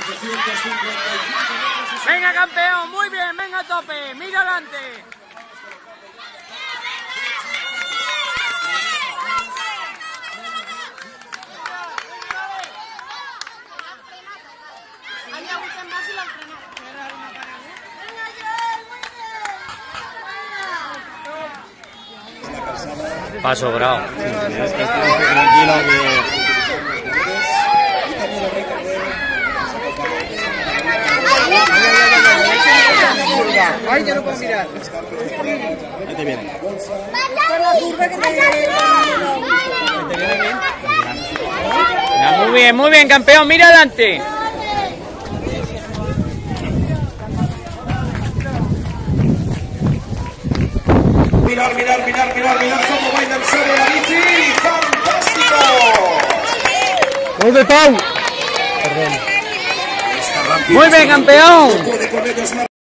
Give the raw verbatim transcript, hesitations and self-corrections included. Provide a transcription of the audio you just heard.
Venga, campeón, muy bien, venga a tope, mira adelante. Paso bravo. Tranquilo que... Ay, yo no puedo mirar. Ahí te viene. Muy bien, muy bien, campeón, mira adelante. Mirar, mirar, mirar, mirar, mirar cómo baila el sobre la bici. ¡Fantástico! ¡Gol de Pau! Está rápido. Muy bien, campeón. No puede con ellos,